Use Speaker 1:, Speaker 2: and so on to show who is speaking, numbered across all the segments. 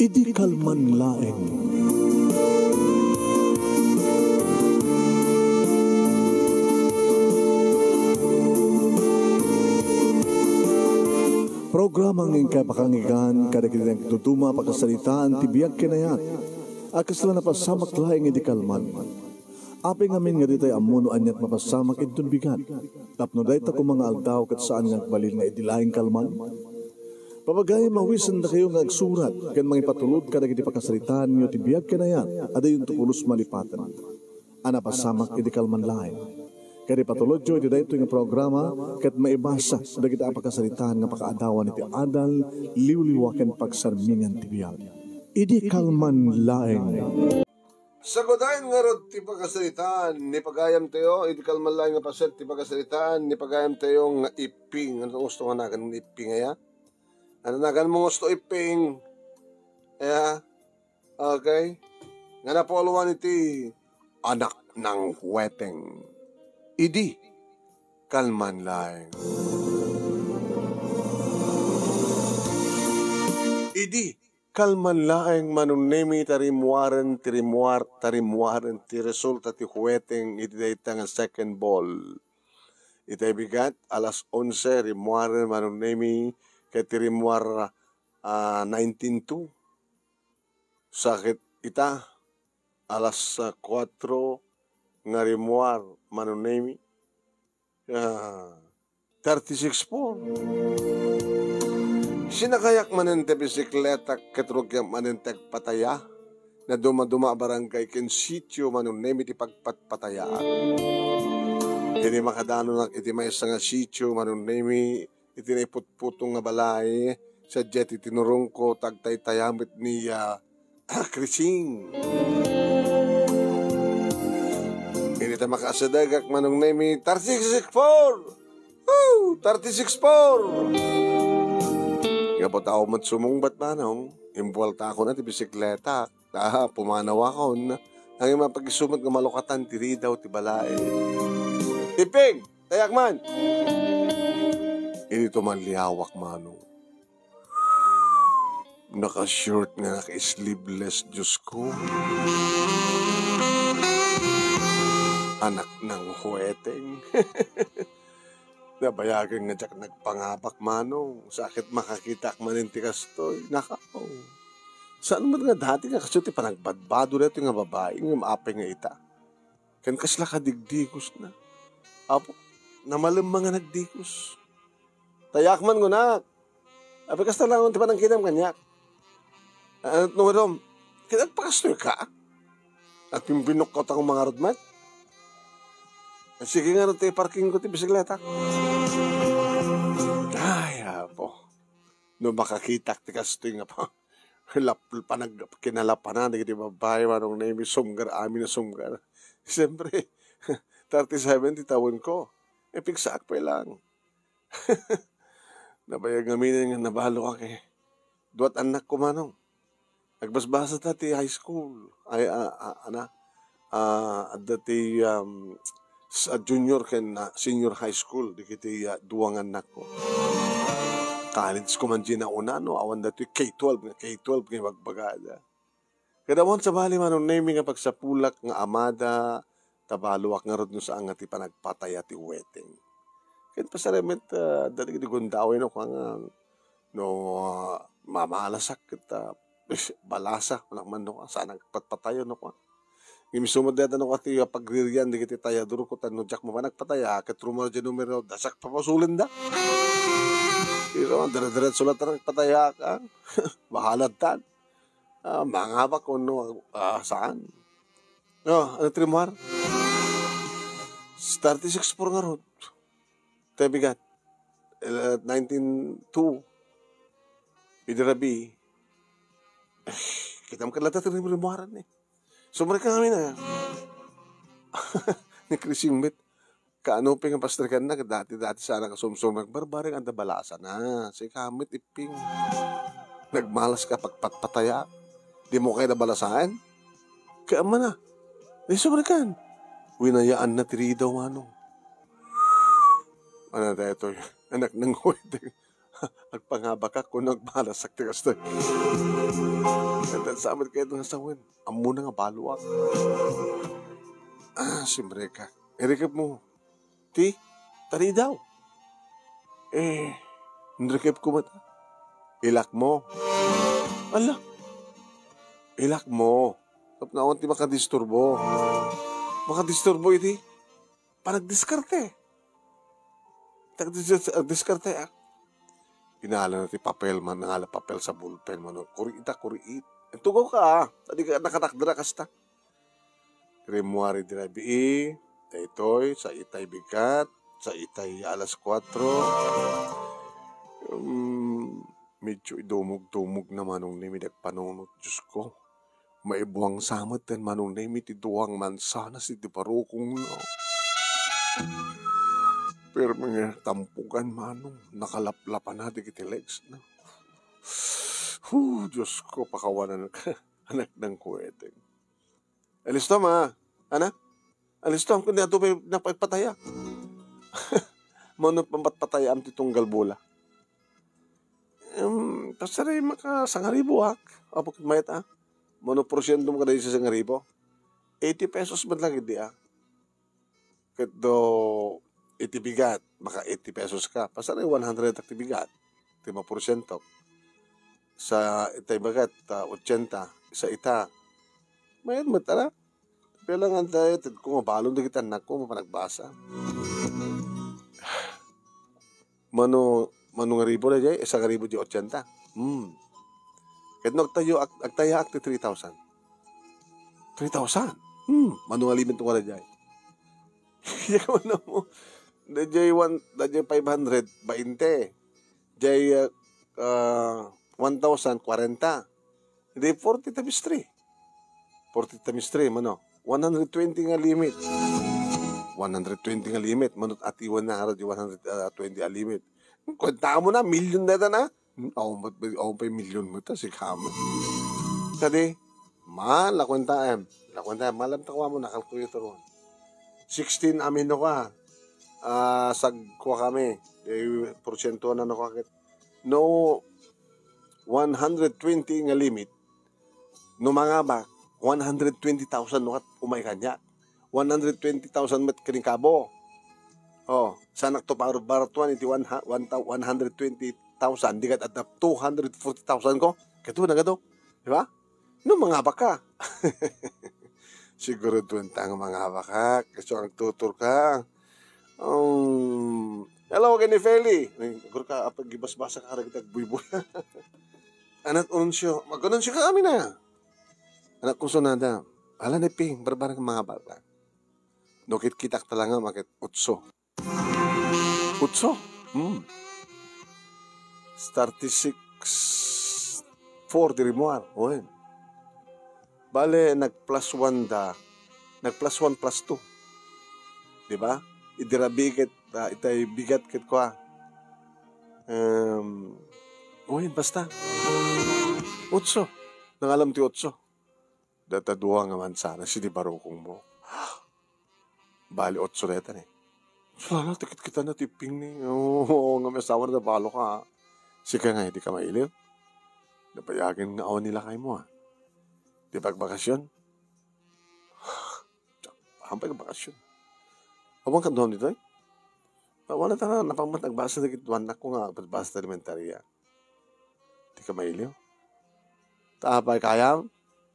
Speaker 1: Idi kalman laeng. Programa ng kapakangigan kada kinang tutuma pakasalitaan tibiyag kinayat. Akas lang napasamak laeng idi kalman. Api ngamin nga ditay amuno anyat mapasamak itong bigat. Tapno dahi ta mga aldaw kat saan nga balil nga idi laeng kalman. Papagay mawisan na kayo nga agsurat kan mga ipatulod kada kiti pakasalitaan nyo tibiyag kinayat. Ada yung tukulos malipatan. Ana pasamak idi kalman laeng. Kaya patulod jo, iti ito yung programa, kat maibasa, da kita apakasalitaan nga pakaadawan iti adal, liwliwaken pagsarmingan tibiyag. Idi kalman laeng.
Speaker 2: Sagodayin nga rod ti pagkasalitaan, ni pagayam tayo, idi kalman laeng nga paset ti pagkasalitaan, ni pagayam tayo nga iping. Ano gusto nga nagan ng iping ya? Ano nagan mo gusto iping? Ya? Okay? Nga napoluan iti anak ng huweteng. Idi kalman laeng. Idi kalman laeng manunemi tarimwaren ti resulta ti huweteng iti dayta nga second ball. Itay bigat alas 11 rimwaren manunemi ket tirimwar 19-2. Sakit ita alas 4 nga rimwar manunemi 36-4. Sinakayak manen te bisikleta ketrug manen tek pataya na duma-duma barangay ken sitio manunemi ti pagpatpatayaan. Hindi makadano iti maysa nga sitio manunemi iti naiputputong nga balay sa jet itinurong ko tagtay-tayamit ni Krising. Hindi tayo makasadagak manong nemi 36-4! Woo! 36-4! Kapot ako matsumungbat manong, imbualta ako na ti bisikleta. Pumanaw ako na. Ang yung mapag-isumat ng malukatan, tiri daw ti balae. Iping! Tayak man! Hindi ito man liyawak manong. Naka-short nga, naka-sleeveless, Diyos ko. Anak ng huweteng. Nabayagan nga dyak nagpangapak manong. Sakit makakita maninti kastoy. Nakaw. Saan mo nga dati nga kasi ti panagbadbado na ito nga babae nga maapay nga ita. Kan kasla ka digdigos na. Apo, namalim mga nagdigos. Tayak man ngunak. Apo kasla lang ti panangkinam kanyak. At nung kinagpakastoy ka? At pimbinok ka akong mga rodmat? Sige nga rin parking ko ti bisikleta. Ay, apo. No makakita ti kastoy nga pa. Kinalapanan, di kiti babae, manong name, sumgar, amin na sumgar. Siyempre, 37 ti taon ko. Pigsaak pa lang. Nabayag namin nga nabalo ka kay. Duat anak ko manong. Nagbasbasa dati high school. Ay, dati, sa junior ken senior high school di kiti duwangan nako. College ko man ginauna no awan dati K12 nga magbagada. Kadamon sa bali manon naming nga pagsapulak nga amada tabaluak nga rod no sa nga ti panagpataya ti wedding. Ken pasaremet dati kiti gundaway no kang no mamalasak kita balasa wala man no sa nagpatpatayo no ko. Gimisumod dito no kati pagririan di kiti taya duro ko tanno jak mo panagpataya ket rumor dyan numero dasak papasulin da. Pero dere-dere sulat na pataya ka. Bahalad tan. Mga ba kung no, saan? No, ano trimar? 36-4 nga rod. Tebigat. 19-2. Idirabi. Kita mo kalata trimar eh. So, mereka kami na. Ni Krising Met. Kaano ping ang pastrikan na. Dati sana kasumsum nagbarbaring ang dabalasa na. Si kamit iping. Nagmalas ka pagpatpataya. Di mo kayo nabalasaan. Kaya man na. Di so, mereka. Winayaan na tiri daw ano. Ano tayo ito? Anak ng huwede. Agpangabak ka kung nagmalasak ti kastoy. At samad kayo nga sawin. Amo na nga baluak. Simbre ka. Erikap mo. Ti, tari daw. Nrikip ko mata. Ilak mo. Ala. Ilak mo. Tap na ti makadisturbo. Makadisturbo iti. Panagdiskarte. Diskarte Pinala na ti papel man, nangala papel sa bullpen man. Kuriit. Tugaw ka Tadi ka nakatakdara kasta. Remuari dirabi Daytoy, sa itay bigat, sa itay alas 4. Medyo idumog-dumog na manong nimi panunot. Diyos ko. Maibuang samat ten manong nimi ti duwang mansana si ti parukong no. Pero mga tampukan manong, nakalaplapan natin kiti legs na. Diyos ko, pakawanan ka. Anak ng kuweteng. Alisto ma, anak? Alisto, kundi ato pa napagpataya. Manong pampatpataya am titunggal bola. Pasaray makasangaribo Apok mayat Manong porsyento mo ka sa sangaribo. 80 pesos man lang hindi Kado itibigat, maka 80 pesos ka. Pasaray 100 aktibigat. 5%. Sa itay bagat, 80. Sa ita. Mayad mo tara. Pero lang ang tayo, kung mabalong na kita anak ko, mapanagbasa. Mano nga ribo na dyan, isang ribo di 80. Kahit agtaya akti 3,000. 3,000? Mano nga limit nga na dyan. Kaya ano mo, Dajay 500, 20. Dajay 1,000, 40. Hindi, 40 times 3. 40 times 3, mano? 120 nga limit. 120 nga limit. Manot atiwan na harad yung 120 nga limit. Kwenta mo na, million na na. Ako pa yung million mo ta, si Kamo. Kadi, lakwenta malam takwa mo na, calculator mo. 16 amin no ka. Sagkuha kami. Porsyento na nakakit. No, 120 nga limit. No mga ba, 120,000 nukat umay kanya. 120,000 met kinikabo. Sanak to baratuan iti 120,000. Di kat at 240,000 ko. Kato na gato. Di ba? No mga baka. Siguro doon tang mga baka. Kasi ang tutur ka. Hello, Kenny Feli. Siguro ka, gibas-basa ka karagdag buy-buy. Anak ununsyo. Mag-ununsyo ka kami na. Anak kong sunada. Ala na ping, barbarang mga bata. Nukit kitak talaga, makit utso. Utso? 36 4 di rimuar. Oen. Bale, nag-plus 1 plus 2. Diba? Idirabigit, itay bigat kit ko Oen, basta. Utso. Nangalam ti utso. Dataduwa nga man sana, si di barukong mo. Bali, otso reta ni. Sala, tikit kita na tiping ni. Oo, nga may asawa na balo ka. Sika nga, hindi ka mailiw. Napayagin nga awan nila kay mo Di pagbakasyon? Hampay bakasyon. Abang ka doon dito Wala ta na napangmat nagbasa na kituan na ko nga pagbasa na elementarya. Di ka mailiw. Tapay kaya?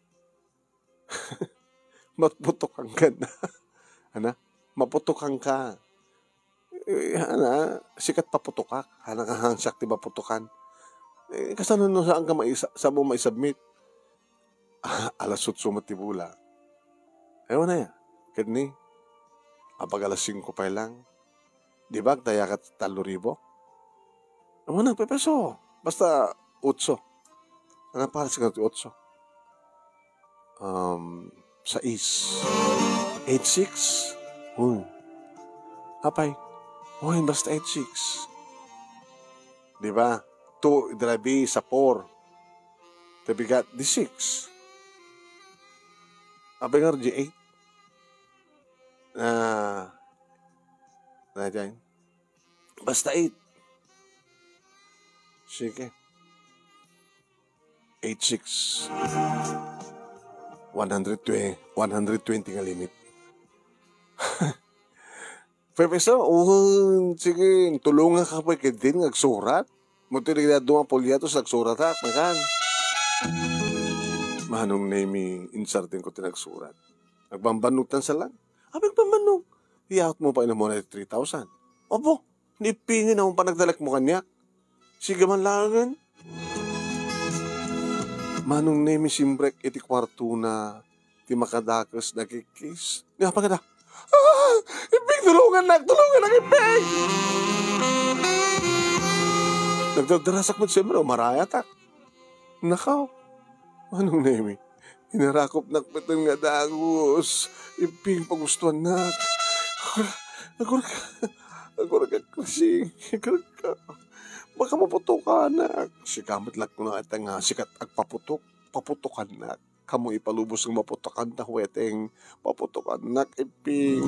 Speaker 2: Maputokan ka na. Maputokan ka. Sikat paputukak. Hangsak ti maputokan. Kasano no saan ka sa mo maisubmit? Alas 8 matibula. Ewan na yan. Kani, apag alas 5 pa lang. Di ba, taya ka 3,000? Ewan na, pepeso. Basta 8. Ano para sa 8? 6. 8-6? Apay. Basta 8-6. Di ba? 2, drabi sa 4. Tabigat, di 6. Apay nga di 8. Na, dyan. Basta 8. 8 Sige. 86. 120 nga limit. Professor, sige, tulungan ka pa din nagsurat. Muti na duwang polyatos nagsurat ha, makan. Manong name insartin ko tinagsurat. Nagbambanutan sa lang. Abig pambanong. Iyaot mo pa ina mo na 3,000. Opo, nipingin akong panagdalak mo kanya. Sige man langan. Manong name simbrek iti kwarto na ti makadakas nagkikis. Nga pa kada. Iping, tulungan na, Iping! Nagdagdarasak mo siyempre, marayatak. Nakaw. Anong nemi? Hinarakop na patang nga dagos. Iping, pagustuhan na. Agora ka kasi. Baka maputok ka na. Sikamat lang ko na ita nga sikat agpaputok. Paputokan na. Kamu ipalubos ng maputokan na huweteng paputokan na Iping.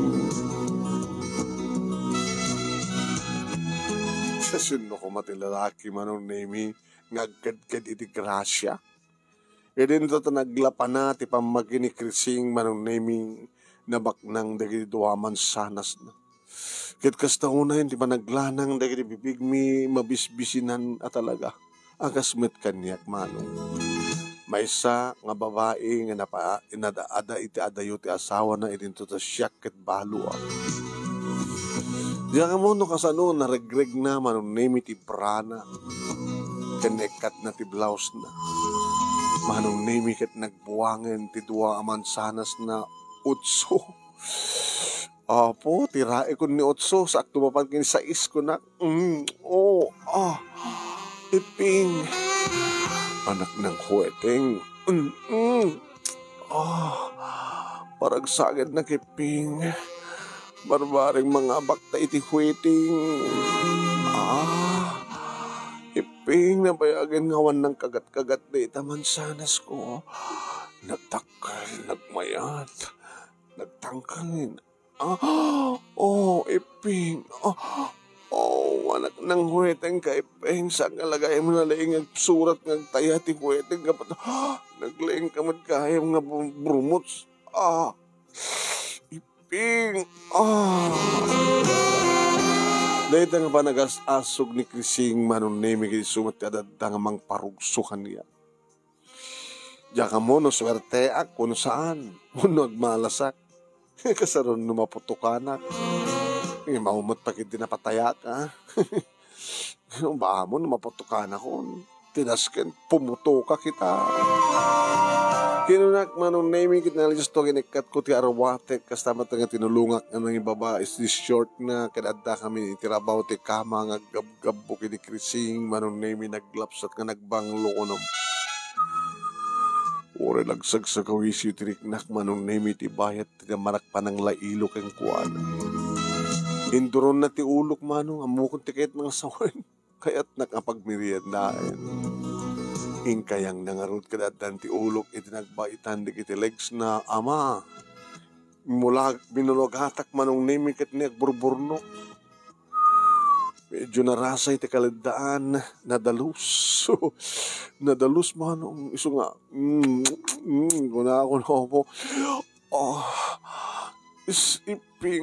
Speaker 2: Sa sino ko matilalaki manong nemi ngagkad-kad iti grasya. E din ito naglapan na ti pamagini krising manong nemi nabaknang dagiti duwaman sanas na. Kit kasta una hindi pa naglanang dagiti bibigmi mabisbisinan at talaga. Agasmet kanyak manong. Maysa nga babae nga inadaada iti adayo ti asawa na idinto ta siyak ket balo. Diyan mo no kasano naregreg na manong name iti brana. Kanekat na ti blouse na. Manong name ket nagbuwangen ti duwa amansanas na utso. Apo, tirae ko ni utso sakto mapan sa isko na. Iping. Anak ng huweteng. Parang sagad na kiping. Barbaring mga bakta iti huweteng. Iping, nabayagan ngawan ng kagat-kagat na itamansanas ko. Nagtakal, nagmayat, nagtangkangin. Iping. Anak ng huweteng ka Iping. Saan nga lagay mo na laing surat ng tayati huweteng ka pa. Naglaing ka magkayam nga brumots. Iping. Dahil nga pa nagasasog ni Krising manong nemi kiti sumat kada nga mang parugsukan niya. Diyan ka mo no swerte kung saan. Muno agmalasak. Kasaron numaputukanak. Maumot pa kiti napataya ka. Baka mo numaputukanak ko. Tinasken, pumuto ka kita. Kinunak manong naming kitnalis to ginikat ko ti arwate kastama nga tinulungak nga ng ibaba is this short na kadada kami itirabaw ti kama nga gab-gabbo kini krising manong naming naglapsat nga nagbanglo ko nom. Ore lagsag sa kawisi tiriknak manong naming ti bayat ti marak pa ng lailo keng kuwan. Induron na ti ulok manong amukon ti kahit mga sawan kaya't nakapagmeriendain. Hingkayang nangarod kadatan ti ulok iti nagbaitan di kiti legs na ama. Mula binulog-hatak manong nemi ket ni agburburno. Medyo narasa iti kalidaan nadalus. Nadalus manong iso nga. Kuna ako na po. Isiping.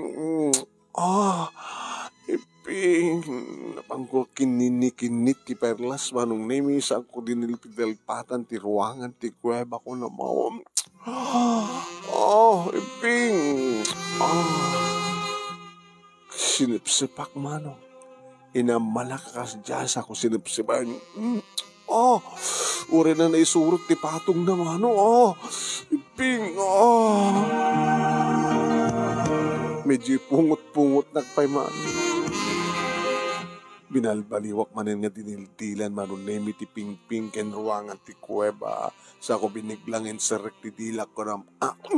Speaker 2: Iping, napangko kinini-kinit ti perlas manong nemi sa ako dinilpidalpatan ti ruangan ti kuweba ko na mawam. Iping. Sinipsipak manong. Inamalakas diyas ako sinipsipan. Uri na naisurot ti patong na manong. Iping. Medyo pungot-pungot nagpayman. Binalbaliwak manin nga dinildilan manon nemi ti pingping ken ruangan ti kuweba. Sa ako biniglangin sa rektidilak ko ram.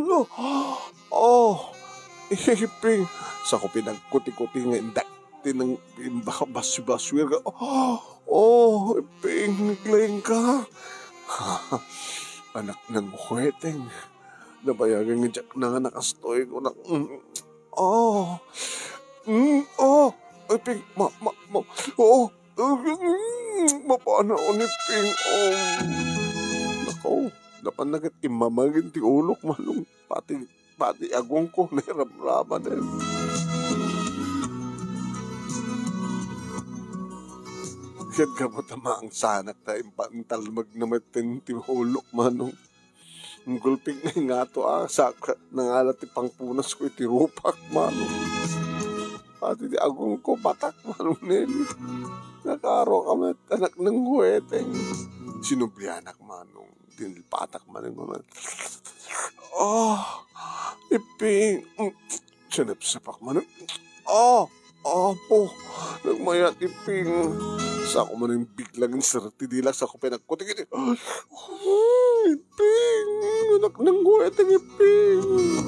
Speaker 2: Iping. Sa ako pinagkuti-kuti nga indak. Tinang baswi-baswir ka. Iping, naglaing ka. Anak ng huweteng. Nabayagan nga jak na nga nakastoy ko na. Iping, Mapana ko ni Ping. Nako, napanagat imamagin ti ulok manong pati agong ko nairamraman eh. Kaya ka tama ang sanak tayo pantal magnamatin ti ulok manong. Ang gulping na nga to saka nangalat ti pangpunas ko iti rupak manong. Pati ti agong ko batak manong neli. Nakaro kami anak ng huweteng. Sinublianak manong. Dinilpatak manong. Iping. Sinapsapak manong. Po. Nagmayat iping. Sa ako manong biglang sarti dilak sa ako pinagkutik. Iping. Anak ng huweteng iping.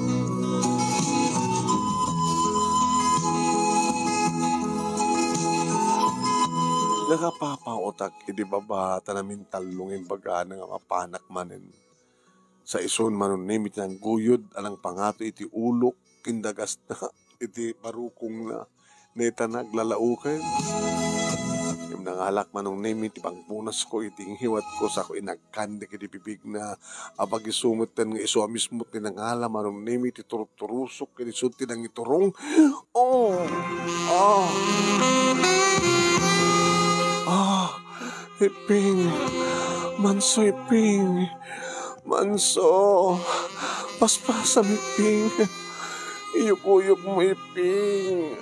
Speaker 2: Nakapapaotak, hindi babata namin talungin baga nga mapanak manin. Sa ison manon nimit ng guyod, alang pangato iti ulok, kindagas na, iti barukong na, neta naglalaukan. Yung nangalak manong nimit, ipangpunas ko, iting hiwat ko, sa ko inagkandik, iti bibig na, abag isumot nga iso amismot ni nangala, manong nimit, iturusok, inisunti ng iturong. Iping, manso iping, manso, paspasam iping, iyuk-uyuk mo iping.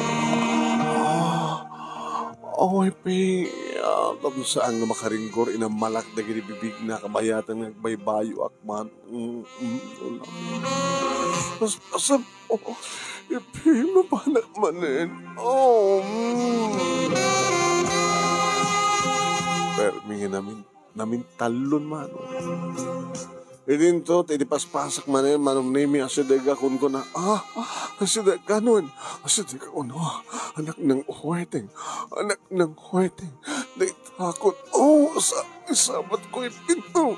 Speaker 2: Iping, kung saan nga makaringgor, inamalak na ginibibig na kabayatan ng baybayo akman. Paspasam, iping, mapanak manin. Pero mingin namin talon man. Idin to, iti paspasak man manong nimi asidega kun ko na, asidega nun, asidega kun, anak ng huweteng, Day takot, sa isabat ko ipinto,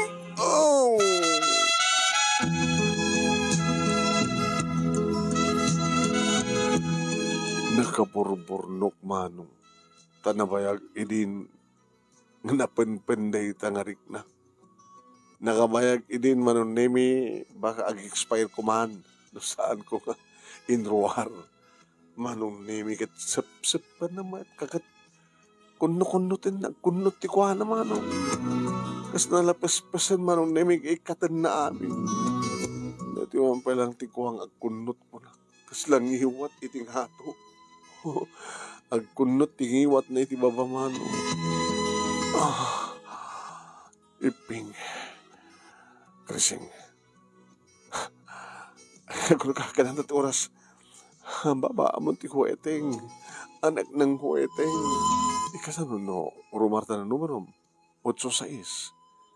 Speaker 2: Nakaburburnok manong, tanabayag idin, napenpenday tangarik na. Nakabayag idin manon nemi baka ag-expire ko man. Saan ko nga inruar. Manon nemi kat sep pa naman. Kakat kunno-kunnutin na. Kunnot ti kwa na manon. Kas nalapas-pasan manon nemi ikatan na amin. Dati man palang ti kwa ang agkunnot ko na. Kas lang ihiwat iting hato. Agkunnot ti hiwat na iti baba manon. Iping. Krising. Kung kakanan at oras, baba mo ti huweteng. Anak ng huweteng. Ikasano no, rumarta na numero. 8-6.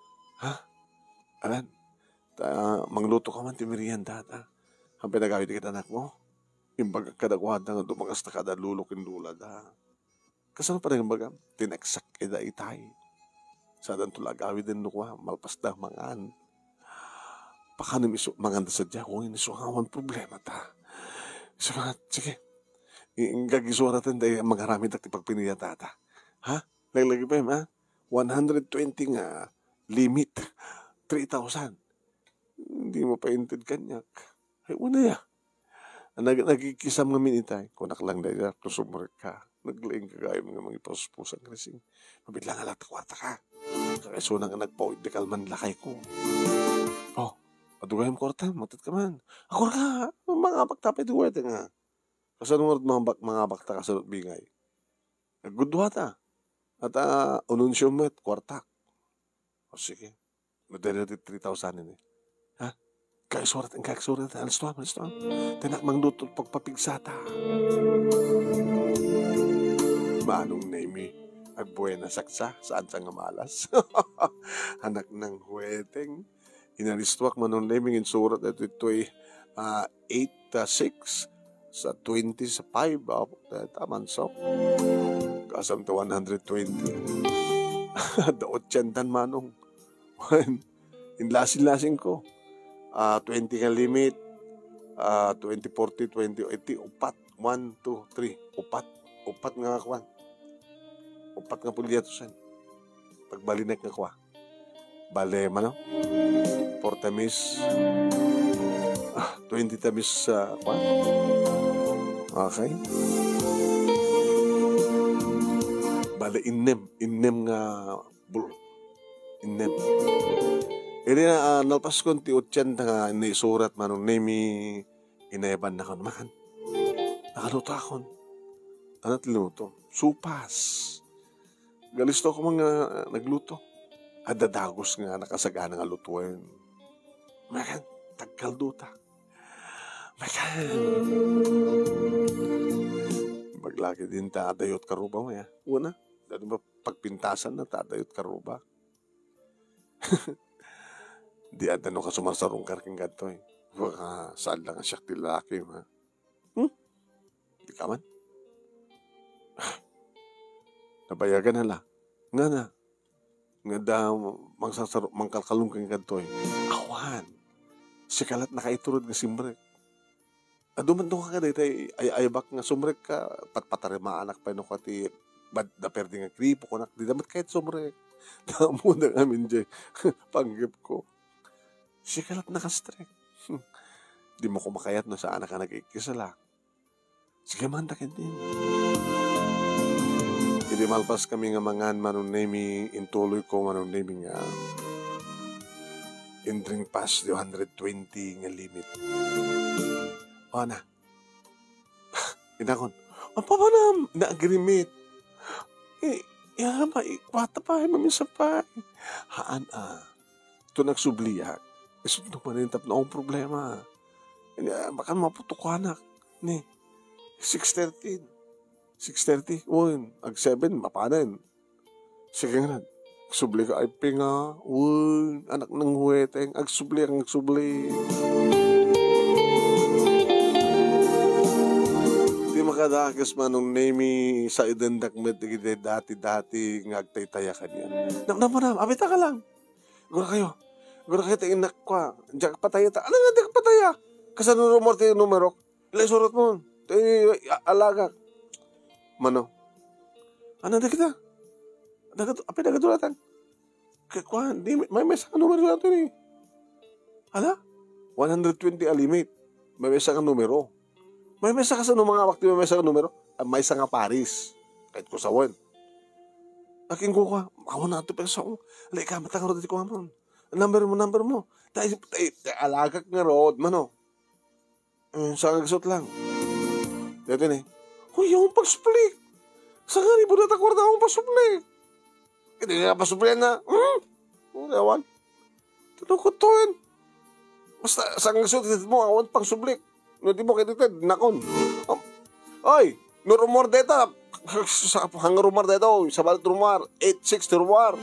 Speaker 2: Alan, mangluto ka man ti merienda ta. Ang pinagawid kita anak mo. Imbag kadakwad na nga dumagas na kada lulukin dula da. Kasano pa rin baga, tineksak ida itay. Sa dan tulagawi din nukwa, malpas da mangan. Pakanim iso, mangan da sadya, kung inisuhawan problema ta. So, sige, gagisuara din dahil magharamid at ipagpiniya tata. Naglagi pa yun, 120 nga limit, 3,000. Hindi mo pa inted kanyak. Ay, una ya. Nagkikisam nga minitay, kunak lang dahil kusumurek ka. Naglaing kagaya mga ipuspusan krising. Mabitlang alat kwarta ka. Kaya so nang nagpawid di kalman lakay ko. Adugay mo kwarta, matat ka man. Ako ka, mga baktapay di wete nga. Kasanunod mga bakta kasunod bingay. Nagudwa ta. At ununsyo mo at kwarta. Sige. Madali 3,000 ini. Kaisurat. Alis to. Tanak mangdutol pagpapigsata. Manong nemi, agbuena saksa, saan sa nga malas. Anak ng huweteng. Inalistuak manong nemi, insurat at ito'y 8-6 sa 20 sa 5. Taman so. Kasam to 120. Daot tiyantan manong. Inlasin-lasin ko. 20 ka limit. 20, 40, 20, 80. Upat. 1, 2, 3. Upat nga kwan. Upat nga pulya to sen. Pagbalinek nga kwa. Bale, mano? 4 tamis. 20 tamis sa kwa. Okay. Bale, inem nga bul. Inem. Ini na nalpas ko ti 80 nga naisurat manong name inayaban na kon man. Nakaluto akon. Ano tiluto? Supas. Galisto ko mga nagluto. Adadagos nga nakasagana nga lutuin. Makan, tagkalduta. Makan. Maglaki din tadayot karuba mo ya. Una, dati ba pagpintasan na tadayot karuba. Di adano ka sumarsarong karking gato eh. Baka saan lang ang siyak tilaki ma. Di ka man. Nabayagan na la. Nga na. Nga da mangkalkalong kang gato eh. Awan. Sikalat nakaiturod nga simbrek. Aduman doon ka dito ay bak nga sumrek ka. Patpatarimaan anak pa no ka ti bad na perdi nga kripo ko nak. Di damat kahit sumrek. Damo na amin dyan. Panggip ko. Sikalat nakastrek. Di mo kumakayat no sa anak ka nag-ikisala. Sige mandakin din. Hindi malpas kami nga mangan manong nami intuloy ko manong nami nga indring pass 220 nga limit. O na. Inakon. Ang papanam na-agreement. Ikwata pa, mamisa pa. Haan ito nagsubliyak. Isunod pa rin tap na akong problema. Baka maputukanak. Ni, 6:30. 6:30. Uy, ag 7, mapanan. Sige nga, agsubli ka ay pinga. Uy, anak ng huweteng. Agsubli ang agsubli. Di makadakas manong name sa idendak met dati-dati ngagtay-taya ka niya. Naman, abita ka lang. Gura kayo tayo inak kwa. Diyak pataya ta. Ano nga diyak pataya? Kasanuro mo tayo numero. Ilay surot mo. Tayo alagak. Mano? Ano na kita? Apa nagatulatan? Kaya di may mesa ka numero nato ni. Hala? 120 alimit. May mesa ka numero. May mesa ka sa mga wakti may mesa ka numero. May isa nga Paris. Kahit ko sa wan. Aking ko ka. Ako na ito pesa ko. Alay ka, matang road ko amon. Number mo. Tayo alagak nga road. Mano? Sa agsot lang. Dito ni. Uy, yung pag-split. Sa nga ribo na takwarda akong pasupli. Hindi nga pasupli na. Ewan. Tinukot to yun. Basta sa nga agsot mo, awan pang supli. No, di mo kititid. Nakon. Oy, no rumor deta. Hang rumor deta. Sa balit rumor. 860 rumor.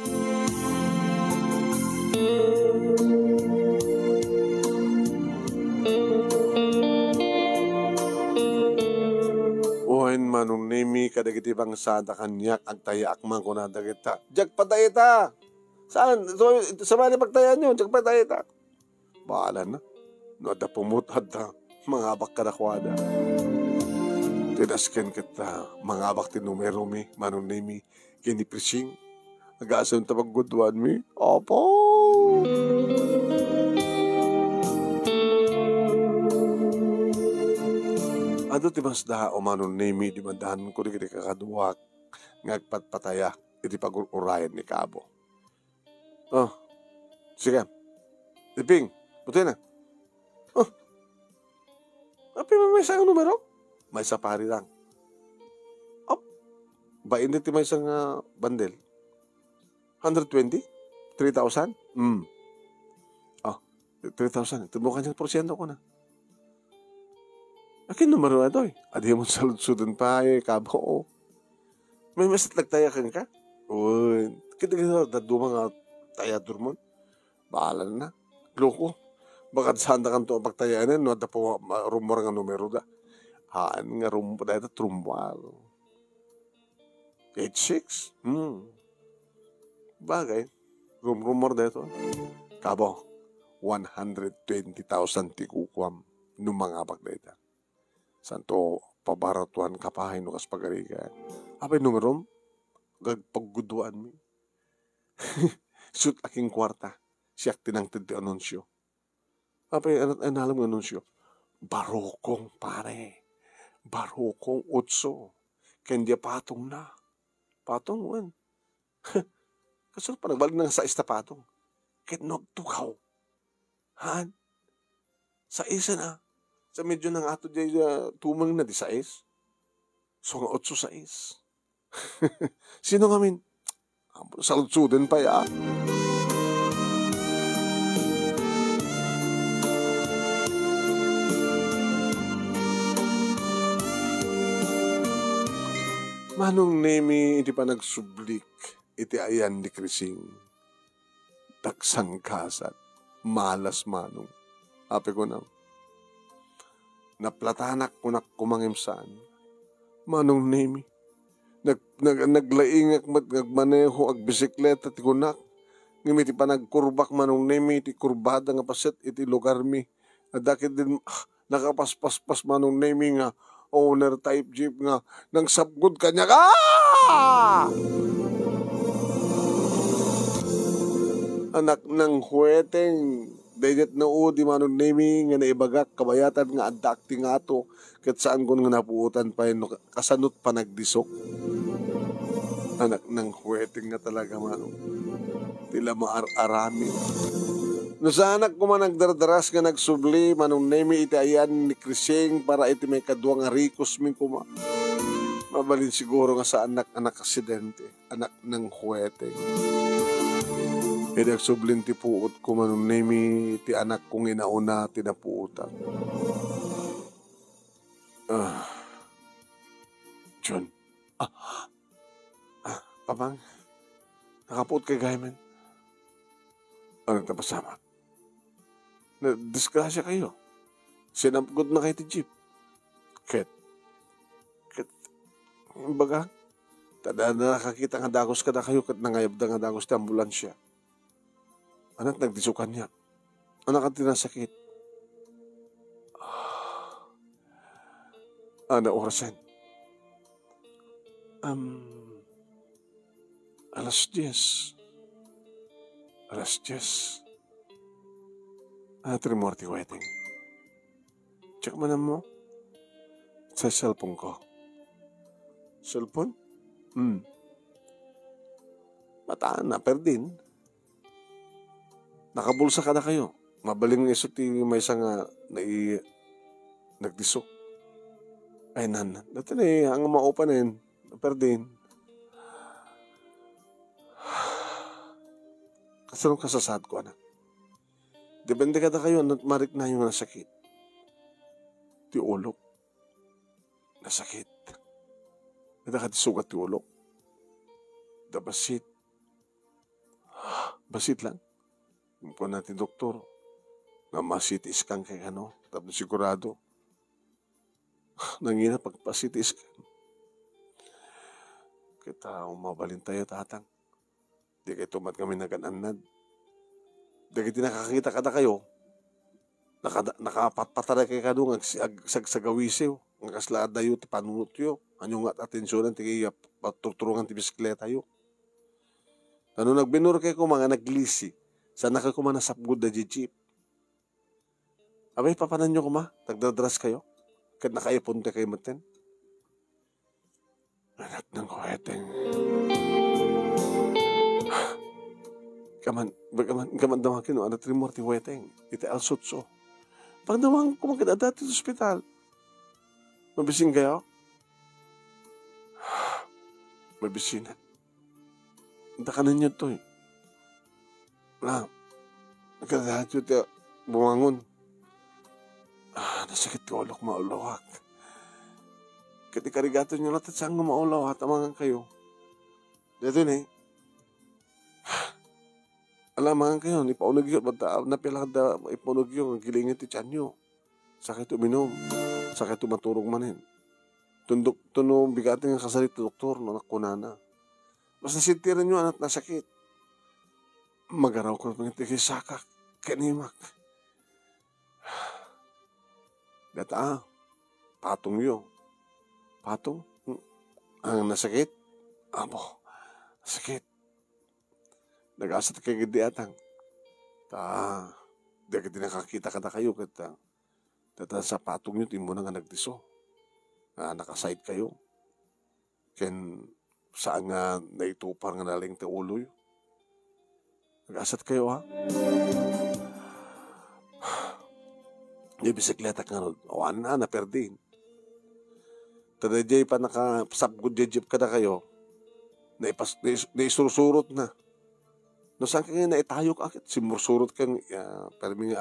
Speaker 2: Uhain manong nemi kadagiti bang sada kanyak agtaya akman ko na dagita. Jag patayita. Saan? Sa mali pagtayan nyo. Jag patayita. Bahala na. No, da pumutad na. Mga abak kadakwada. Tinasken kita. Mga abak tinumero mi. Manong nemi. Kinipising. Nag-aasan tapag gudwan mi. Opo. Ado ti masda o manon nemi di mandahan ko di kakaduwak ngagpatpataya iti pag-urayan ni Kabo. Oh, sige. Iping, puti na. Oh, api may isang numero? May isa pari lang. Oh, ba hindi ti may isang bandel? 120? 3,000? Oh, 3,000. Ito mo kanyang porsyento ko na. Akin numero na ito eh. Adi mo sa lutsudon pa eh, Kabo. May mas nagtayakan ka? Uy, kita dadu mga tayador mo. Bahala na. Loko. Baka saan na kanto ang pagtayanan, no? Da po rumor nga numero da. Haan nga rumor da ito, trumbal. 86? Bagay. Rumor da ito. Kabo, 120,000 tikukwam nung mga abak da ito. Santo pabaratuan kapahay no kas pagariga. Apay numerom? gagpagguduan mi. Shoot aking kwarta. Siyak tinangtid ti anunsyo. Apay, alam ng anunsyo? Barokong, pare. Barokong utso. Kaya patong na. Patong, wan. Kasi pa nagbalik na sa ista patong. Kaya nagtukaw. Han? Sa isa na. Sa medyo ng ato dyan tumang na di sa is. So nga utso sa is. Sino ngamin? Saludsudan pa ya. Manong nemi iti pa nagsublik iti ayan ni Krising. Taksang kasat. Malas manong. Ape ko na. Naplatanak ko na kumangimsaan. Manong nemi. Naglaing nagmaneho ag bisikleta ti kunak. Ngimiti pa nagkurbak manong nemi iti kurbada nga paset iti lugar mi. Adakit din nakapaspas manong nemi nga owner type jeep nga nang sabgod kanya. Anak ng huweteng dayet na di manong nemi nga naibagak kabayatan nga adakti nga to kat saan kun nga napuutan pa yun kasanot pa nagdisok. Anak ng huweteng nga talaga manong tila maarami. No sa anak ko man nagdardaras nga nagsubli manong nemi iti ayan ni Krising para iti may kadwa nga rikos min kuma. Mabalin siguro nga sa anak aksidente, anak ng huweteng. E nagsublin ti puot ko manong nemi ti anak kong inauna tinapuutan. John. Pamang, nakapuot kay Gaiman. Ano tapasama? Disgrasya kayo. Sinampagod na kayo ti jeep. Ket, baga, tada na nakakita nga dagos ka na kayo kat nangayab na nga dagos ti ambulansya. Anak, nagdisukan niya. Anak, ang tinasakit. Ana, orasan. Alas 10. Alas 10. Trimorti wedding. Check mo na mo. Sa cellphone ko. Cellphone? Mataan na, perdin. Nakabulsa ka na kayo. Mabaling nga iso ti may isang nagdisok. Ay nan. Dati na ang maupanin. Perdin. Kasanong kasasad ko, anak. Depende ka na kayo, marik na yung nasakit. Ti ulok. Nasakit. Nadakatisugat ti ulok. Da basit. Basit lang. Yung po natin doktor. Na ma-CT scan kay tapos sigurado. Nangina pagpa-CT scan. Kita umabalin tayo, tatang. Di kayo tumat kami nagananad. Di kayo nakakita ka na kayo. Nakapatpatara kayo ka doon. Sagsagawisiw. Ang kaslada yun, ti panunot yun. Anyong at atensyonan, ti kayo patuturungan ti bisikleta yun. Ano nagbinur kayo kung mga naglisi. Sana kayo kumanasapgod na jeep. Abay, papanan nyo kuma. Tagdadras kayo. Kahit nakaipon kayo matin. Anak ng kuweteng. Kaman daw kino, ano trimorti huweteng. Iti alsutso. Pag daw kumakita dati sa ospital. Mabising kayo? Mabisina. Dakanan nyo to eh. Nagkadahat yun tayo bumangon. Nasakit ko ulok maulawak. Katikarigato nyo lahat at saan nga maulaw at amangan kayo. Dito na eh. Alamangan kayo, ipaunag yun. Napilang da ipaunag yun. Ang gilingin ti tiyan nyo. Sakit uminom. Sakit umaturog manin. Tunong bigating ang kasalit na doktor. Nakunana. Mas nasintiran nyo anak nasakit. Magaraw ko ng tikisakak. Kanimak. Data, patong yun. Patong? Ang nasakit? Abo, Sakit. Nag-asat kay gidi atang. Di agad nakakita ka na kayo. Tata sa patong nyo, timo na nga nagdiso. Nakaside kayo. Ken saan nga naitupar nga naling te uloy. Nag-asat kayo ha. Yung bisikleta ka ron. Awan na perdin. Tada jay pa nakasabgod jay ka na kayo. Naisursurot na. No saan ka nga naitayo ka akit? Simursurot kang perming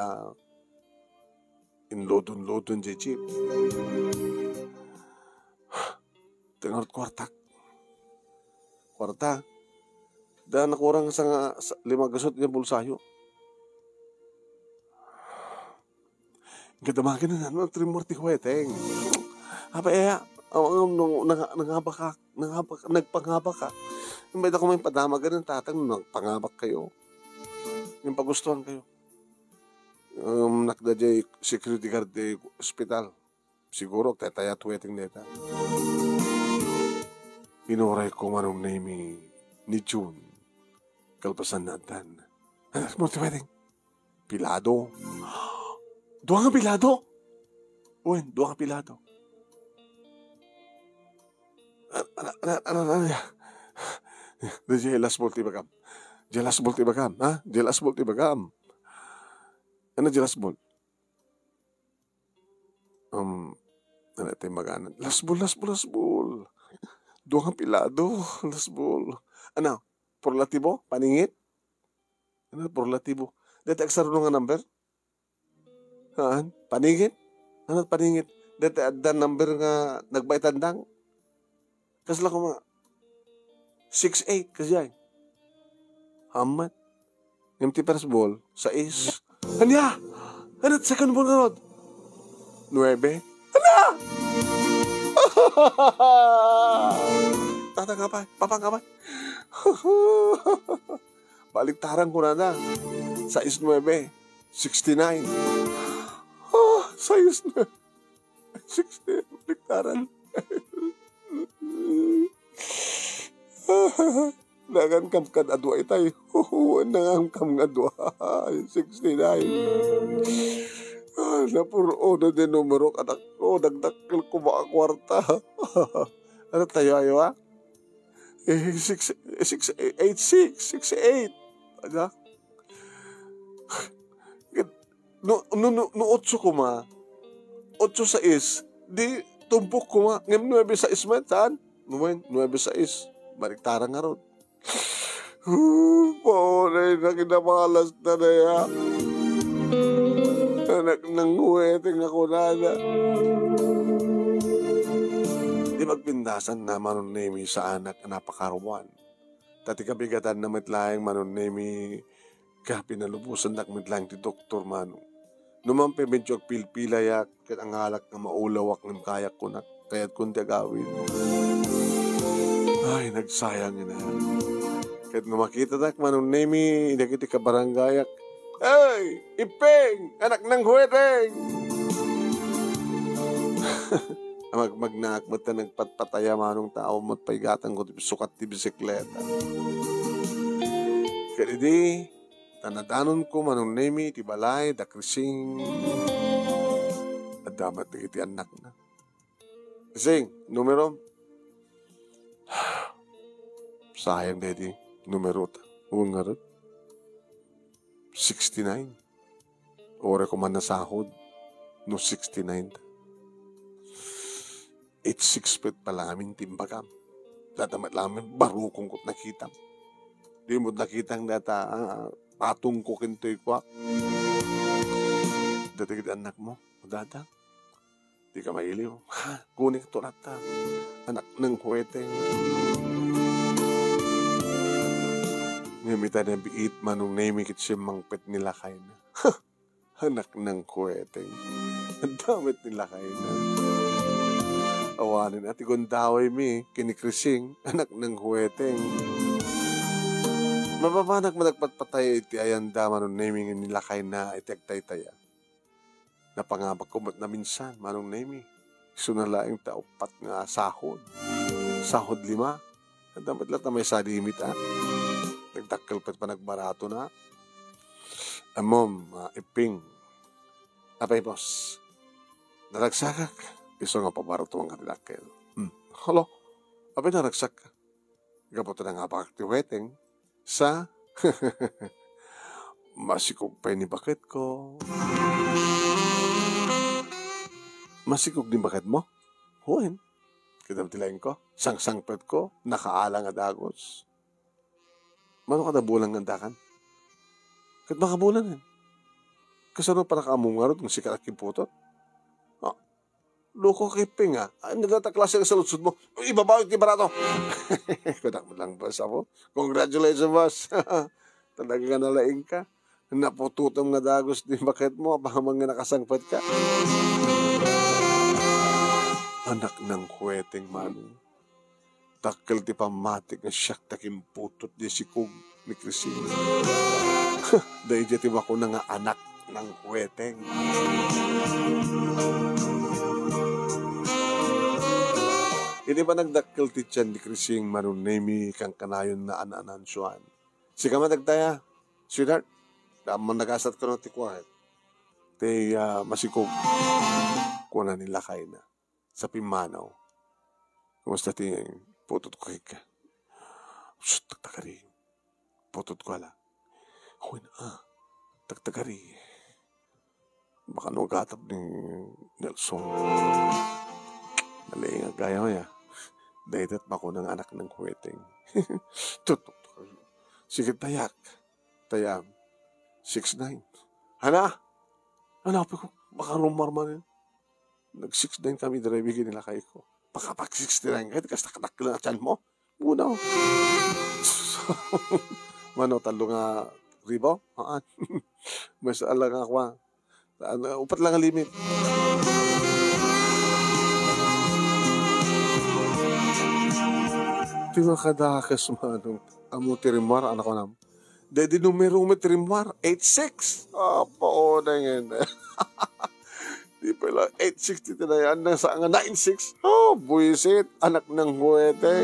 Speaker 2: inlodon jay jeep. Tengor kwarta. Dahil nakurang sa 5 gasot ng bulsayo. Gadamagin na naman, trimorti huweteng. Nagpangaba ka. Yung ba't ako may padamagan ng tatang, nagpangabak kayo. Yung pagustuhan kayo. Nakdajay security guard de hospital. Siguro, tetaya tuweting neta. Inuray ko manong name ni June. Kalpasan na dan. Mo tuweting. Pilado. Dua nga pilado. Uy, dua nga pilado. Jelas multi bagam. Jelas multi bagam. Ha? Jelas multi bagam. Ano jelas mult? Ano tayo maganan? Lasbol. Dua nga pilado. Lasbol. Ano? Porlatibo? Paningit? Ano? Porlatibo. Dati aksaro nga number? Haan? Paningit? Ano paningit? Dati adan number nga nagbaitandang? Kasla ko mga 6'8" kasi hamat. Ngimti paras ball sa is. Anya? Ano? Second ball nga rod? 9? Anya? Tatangapay. Papangapay. Baliktaran ko na. Sa is 9. 69. Sa is 9. 60. Baliktaran. Nangan kam kad adwa itay. Nangan kam adwa. 69. Napuro na din numero anak ko. Nagdakil ko mga kwarta. Ano tayo ayo ha? 6'8". Ano? No 8 ko ma. 8 sa is. Di tumpok ko ma. Ngem 9 sa is man. Saan? 9 sa is. Baliktaran nga ron. Paulay na kinamalas na na ya. Anak ng huweting ako nana. Di magpindasan na manunemi sa anak na napakaruan. Tati kabigatan na mitlayang manunemi ka pinalubusan na mitlayang ti doktor manu. Numampi medyo pilpilayak kat ang halak na maulawak ng kayak ko na kaya't kundi agawin. Ay, nagsayang na. Kahit makita na manong nemi, inakiti ka barangayak. Hey! Ipeng! Anak ng huweteng! Magnakmat na nagpatpataya manong tao mo't paigatan ko sukat ti bisikleta. Kaya di, tanadanon ko manong nemi, ti balay, da krising. At damat na iti anak na. Krising, numero? Sayang dedi, numero ta. Uwang nga rin. 69. Ore ko man nasahod. No 69. 8-6 feet pa lang amin timbagam. Datamat lang amin, barukong ko't nakita. Di mo nakitang data, patong ko kintoy ko. Datigid anak mo, dada. Di ka mailiw. Ha, kuning tulata. Anak ng huweteng. Ngamita na biit manong namikit siya mangpet nila kayo na. Anak ng kuweteng. Ang damit nila kayo na. Awanin at igundaway mi, kinikrising, anak ng kuweteng. Mababanag managpatpatay iti ayanda manong naming nila kayo na itegtay-taya. Napangabag kumot na minsan manong nami. Sunalaing taupat nga sahod. Sahod 5. Damat lahat na may salimit, ha? Nagdakkel pa nagbarato na. Amom, iping. Apay, boss. Naragsakak. Iso nga pabarato ang katilakkel. Halo, apay naragsak ka. Gapoto na nga pakaktiweteng sa masikog pa ni bakit ko. Masikog din bakit mo? Huwin. Kita tilayin ko. Sang-sangpet ko. Nakaalang nga dagos. Mano ka na bulang gandakan? Kat makabulan yan. Kasano pa nakamungarot ng sikaraking putot? Loko kay Ping, ha? Ang nagtataklase ka sa lutsud mo. Ibabawit kay Barato. Kudak mo lang, boss, ako. Congratulations, boss. Talaga ka nalaing ka. Napututong na dagos din bakit mo. Baka mga nakasangpet ka. Anak ng huweteng manong. Takkel ti pamatik na siyak takim putot di si Kug ni Crisine. Dahil dyan ako na nga anak ng huweteng. Hindi ba nagdakkel ti tiyan ni Crisine manunemi kang kanayon na ananansyuan? Si kama nagtaya, sweetheart, damang nagasat ko ng tikwahit. Te masikog, kuna nila kay na. Sa Pimanaw. Kumusta tingin? Putot ko ka. Shhh, tagtagari. Putot ko ala. Huwin tagtagari. Baka nung gatap ni Nelson. Mali nga gaya mo ya. Dahil ako ng anak ng huweteng. Tutok. Sige tayak. Tayam. 6'9". Hala? Hanapin ko. Baka rumarman yun. Nag-6'9" kami driving nila kayo ko. Pakapag 69 kahit kas nakadakil na tiyan mo. Muna. Mano, talo nga ribo? Mas alang ako. Upat lang ang limit. Di makadakas manong. Amo tirimar, anak ko nam. Dahil di numero mo tirimar, 86. Oo na yun. Di pala, 860 na yan. Nasa nga 96. Buisit. Anak ng huweteng.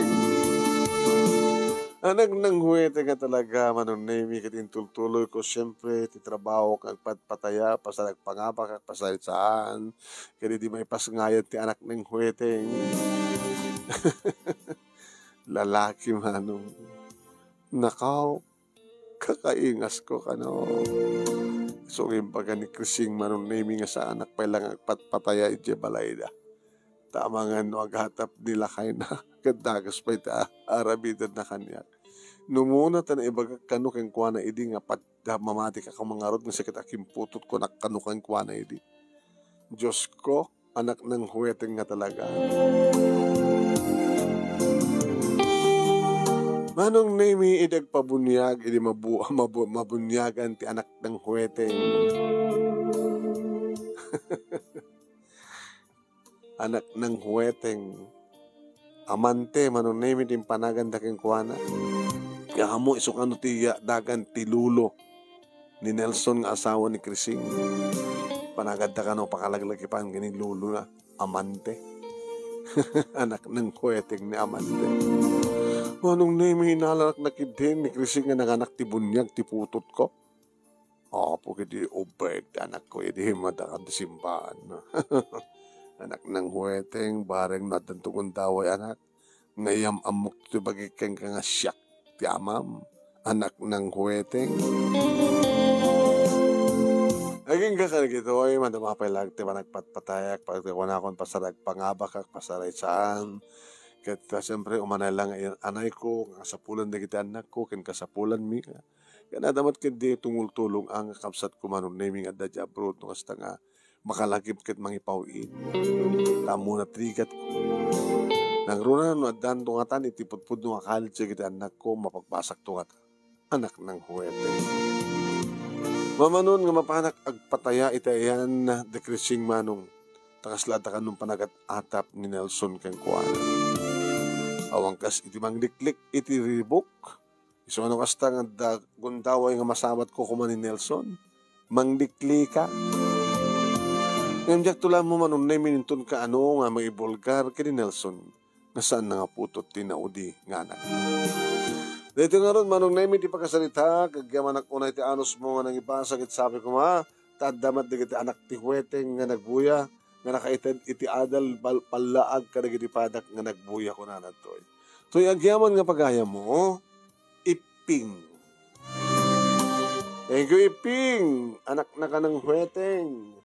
Speaker 2: Anak ng huweteng ka talaga. Manunemi ka tintultuloy ko. Siyempre, titrabaho kang patpataya. Pasalag pangabak. Pasalit saan. Kaya di may pasngayat ti anak ng huweteng. Lalaki manong. Nakaw. Kakaingas ko kano. So, baga ni Crisine manunemi nga sa anak pa lang agpatpataya iti balayda. Tama nga no, aghatap nila kay na kadagas pa ita arabidan na kanyak. Numuna ta na ibaga kano kang kuwana idi nga mamati ka kang mangarod nga sakit aking putot ko nakano kang kuwana idi. Diyos ko, anak ng huweteng nga talaga. Manong nemi idag pabunyag, idi mabunyagan ti anak ng huweteng. Anak ng huweteng. Amante, manong nemi din panagan daking kuwana. Kaya mo isok ano ti dagan ti lulo ni Nelson nga asawa ni Crisine. Panagad ka no, pakalaglag ipan ganing lulo na. Amante. Anak ng huweteng ni amante. Manong nemi hinalalak na kidin ni Crisine nga nanganak ti bunyag ti putot ko. Po kiti obed anak ko edi madakad ti simbahan. Anak ng huweteng bareng natantungon daway anak. Ngayam amok ti bagikeng ka nga siyak ti amam. Anak ng huweteng. Aging kakal gito ay madamapay lag ti managpatpatayak pagkakunakon pasarag pangabak pasaray saan. Kaya siyempre, umanay lang anay ko, kasapulan na kita anak ko, kin kasapulan mi ka. Kaya nadamat kindi tungultulong ang kapsat ko manong naming at dadya abroad, no kasta nga makalagip kit mangipawin. Tamo na trigat ko. Nang runa no, adan tungatan, itipudpud no akalit siya kita anak ko, mapagbasak tungat. Anak ng huwete. Mamanon nga mapanak agpataya itayan na decreasing manong takaslata ka nung panagat atap ni Nelson kang kuwana. Awangkas iti mangdiklik iti ribok. Iso ano kasta nga gundaway nga masabat ko kuma ni Nelson. Mangdikli ka. Ngayon diyak tula mo manunay minintun ka ano nga mga ibulgar kini Nelson. nga saan na nga putot tinaudi nga anak. Dito nga ron, manong namin ti pagkasalita, kagyaman unay ti anos mo nga nang ipasag, it sabi ko ma, tadamat di ti anak ti huweteng nga nagbuya, nga nakaited iti adal palaag ka iti padak nga nagbuya ko na natoy. So, agyaman nga pagaya mo, Iping. Thank you, Iping. Anak na ka ng huweteng.